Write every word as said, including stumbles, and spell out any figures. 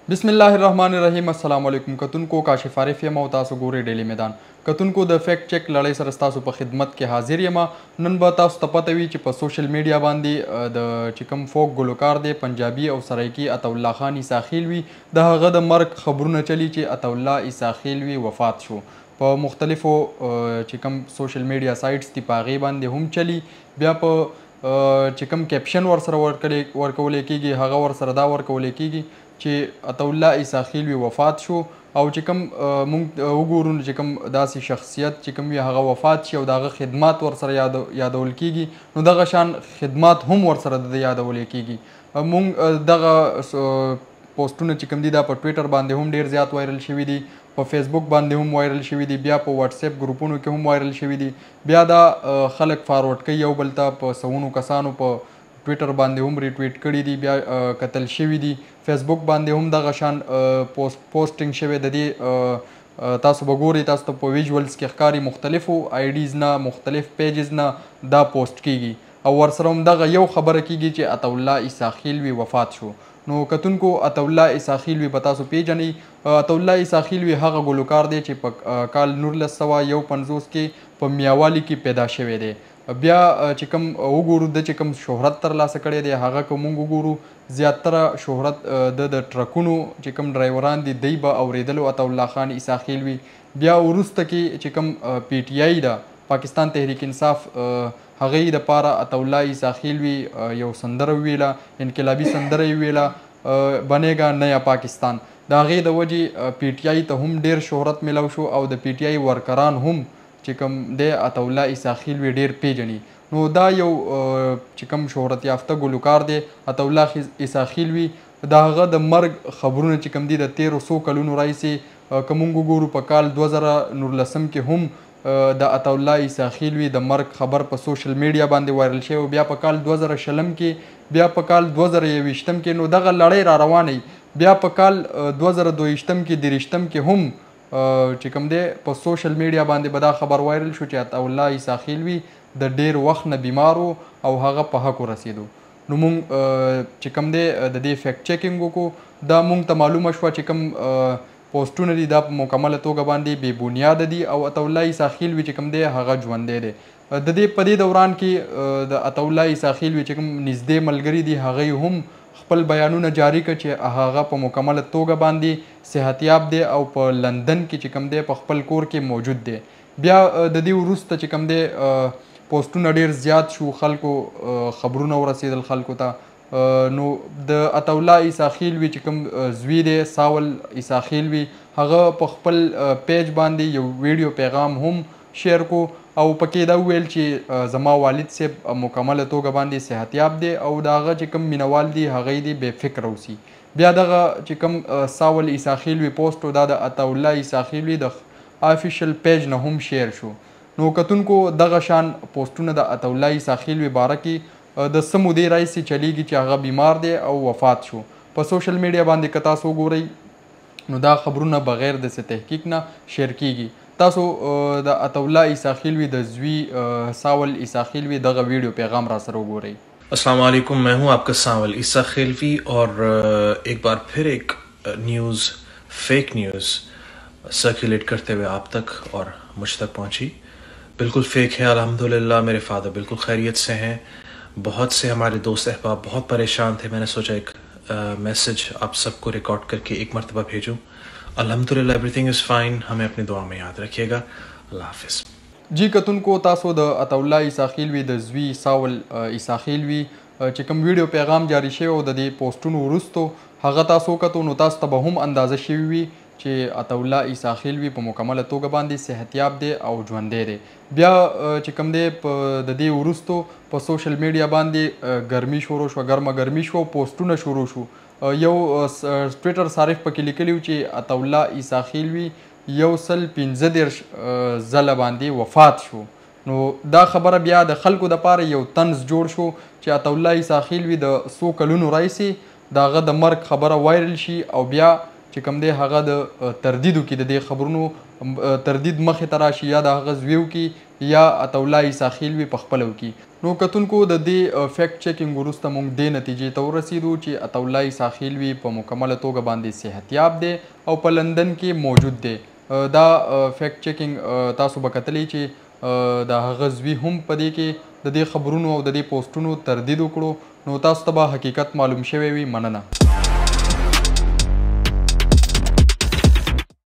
بسم الله الرحمن الرحیم. السلام علیکم کتونکو. کاشف عارف یم او تاسو ګورئ ډیلی میدان. کتونکو د فیکټ چیک لړۍ سره ستاسو په خدمت کې حاضر یم. نن به تاسو ته پته وي چې په سوشل میډیا باندې د چې کوم فوک ګلوکار دی پنجابي او سرایکي عطاالله خان عیساخیلوي د هغه د مرګ خبرونه چلی چې عطاالله عیساخیلوي وفات شو. په مختلفو چې کوم سوشل میډیا سایټس دي په هغې باندې هم چلی. بیا په چې کوم کیپشن ورسره ورکولی کېږي هغه ورسره دا ورکولی کېږي چې عطاالله عیساخیلوي وفات شو او چې کوم موږ وګورو چې کوم داسې شخصیت چې کوم وي هغه وفات شي او د هغه خدمات ورسره یادول کېږي نو دغه شان خدمات هم ورسره د یادولی کېږي. موږ دغه پوسټونه چې کوم دي دا په ټویټر باندې هم ډېر زیات وایرل شوي دي، په فیسبوک باندې هم وایرل شوي دي، بیا په واتساپ ګروپونو کې هم وایرل شوي دي. بیا دا خلک فارورډ کوي یو بل ته، په سوونو کسانو په ټویټر باندې هم ریټویټ کړي دي، بیا کتل شوي دي. فیسبوک باندې هم دغه شان پوسټ پوسټینګ شوی د دې تاسو به ګورئ، تاسو ته په ویژولز کې ښکاري مختلفو آیډیز نه مختلف پیجز نه دا پوسټ کیږي او ورسره هم دغه یو خبره کیږي چې عطاالله عیساخیلوي وفات شو. نو کتونکو عطاالله عیساخیلوي به تاسو پیژنئ. عطاالله عیساخیلوي هغه ګلوکار دی چې په کال نولس سوه یو پنځوس کې په میاوالي کې پیدا شوی دی. بیا چې کوم وګورو د چې کوم شهرت ترلاسه کړی دی هغه که موږ وګورو زیاتره شهرت د د ټرکونو چې کوم ډرایوران دي دی به اورېدلو عطاالله خان عیساخیلوي. بیا وروسته کې چې کوم پی ټي آی ده پاکستان تحریک انصاف هغې دپاره عطاالله عیساخیلوي یو سندره وویله، انقلابي سندره یې وویله بنیگا نیا پاکستان. د هغې د وجې پی ټي آی ته هم ډېر شهرت میلاو شو او د پی ټي آی ورکران هم چې کوم دی عطاالله عیساخیلوي ډېر پیژني. نو دا یو چې کوم شهرت یافته ګلوکار دی عطاالله عیساخیلوي. د هغه د مرګ خبرونه چې کوم دي د تیرو څو کلونو راهیسې که موږ وګورو په کال دوه زره نولسم کې هم د عطاالله عیساخیلوي د مرګ خبر په سوشل میډیا باندې وایرل شوی، بیا په کال دوه زره شلم کې، بیا په کال دوه زره یوویشتم کې. نو دغه لړۍ را روانه. بیا په کال دوه زره دویشتم کې دېرشتم کې هم چې کوم دی په سوشل میډیا باندې به دا خبر وایرل شو چې عطاالله عیساخیلوي د ډېر وخت نه بیمار و او هغه په حق ورسېدو. نو موږ چې کوم دی د دې فیکټ چیکینګ وکړو. دا موږ ته معلومه شوه چې کوم پوسټونه دي دا په مکمله توګه باندې بې بنیاده دي او عطاالله عیساخیلوي چې کوم دی هغه ژوندی دی. د دې په دې دوران کې د عطاالله عیساخیلوي چې کوم نږدې ملګري دي هغوی هم خپل بیانونه جاری کړ چې هغه په مکمله توګه باندې صحتیاب دی او په لندن کې چې کوم دی په خپل کور کې موجود دی. بیا د دې وروسته چې کوم دی پوسټونه ډېر زیات شو، خلکو خبرونه ورسېدل خلکو ته. نو د عطاالله عیساخیلوي چې کوم زوی دی ساول عیساخیلوي هغه په خپل پیج باندې یو ویډیو پیغام هم شیر کو او پکې دا وویل چې زما والد صاحب مکمله توګه باندې صحتیاب دی او د هغه چې کوم مینوال دي هغوی دې بې فکره اوسي. بیا دغه چې کوم ساول عیساخیلوي پوسټ و دا د عطاالله عیساخیلوي د آفیشل پیج نه هم شیر شو. نو کتونکو دغه شان پوسټونه د عطاالله عیساخیلوي باره کې د څه مودې راهیسې چلیږي چې هغه بیمار دی او وفات شو. په سوشل میډیا باندې که تاسو وګورئ نو دا خبرونه بغیر د څه تحقیق نه شیر کیږي. تاسو د عطاالله عیساخیلوي د زوی ساول عیساخیلوي دغه ویډیو پیغام را سره وګورئ. अस्सलाम वालेकुम, मैं हूं आपका सावल ईसाखिलवी और एक बार फिर एक न्यूज़ फेक न्यूज़ सर्कुलेट करते हुए आप तक और मुझ तक पहुंची. बिल्कुल फेक है. अल्हम्दुलिल्लाह मेरे फादर बिल्कुल खैरियत से हैं. बहुत से हमारे दोस्त अहबाब बहुत परेशान थे. मैंने सोचा एक मैसेज आप सबको रिकॉर्ड करके एक मरतबा भेजूँ. अल्हम्दुलिल्लाह एवरीथिंग इज़ फाइन. हमें अपनी दुआ में याद रखिएगा. अल्लाह हाफिज़. جی کتونکو تاسو د عطاالله عیساخیلوي د زوی ساول عیساخیلوي چې کوم ویډیو پیغام جاری شوی او د دې پوسټونو وروستو هغه تاسو وکتو نو تاسو ته به هم اندازه شوي وي چې عطاالله عیساخیلوي په مکمله توګه باندې صحتیاب دی او ژوندی دی. بیا چې کوم دی په د دې وروستو په سوشل میډیا باندې ګرمي شروع شوه، ګرمه ګرمي شوه، پوسټونه شروع شو. یو ټویټر صارف پکې لیکلي و چې عطاالله عیساخیلوي یو سل پنځه دېرش ځله باندې وفات شو. نو دا خبره بیا د خلکو دپاره یو طنز جوړ شو چې عطاالله عیساخیلوي د څو کلونو راهیسې د هغه د مرګ خبره وایرل شي او بیا چې کوم دی هغه د تردیدو کې د دې خبرونو تردید مخې ته راشي یا د هغه زوی وکړي یا عطاالله عیسی خیل وي په خپله وکړي. نو کتونکو د دې فیکټ چیکینګ وروسته موږ دې نتیجې ته ورسېدو چې عطاالله عیسی خیل وي په مکمله توګه باندې صحتیاب دی او په لندن کې موجود دی. دا فیکټ چیکینګ تاسو به کتلی چې د هغه زوی هم په دې کې د دې خبرونو او د دې پوسټونو تردید وکړو، نو تاسو ته به حقیقت معلوم شوی وي. مننه.